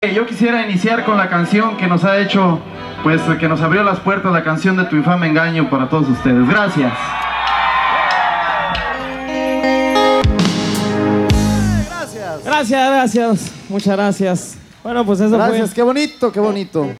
Yo quisiera iniciar con la canción que nos ha hecho, pues que nos abrió las puertas, la canción de Tu infame engaño para todos ustedes. Gracias. Gracias, muchas gracias. Bueno, pues eso fue. Gracias, qué bonito, qué bonito.